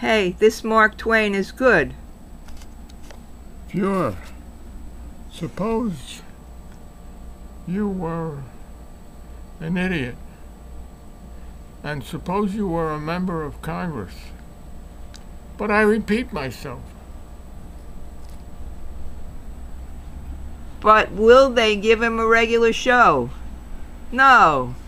Hey, this Mark Twain is good. Sure. Suppose you were an idiot, and suppose you were a member of Congress. But I repeat myself. But will they give him a regular show? No.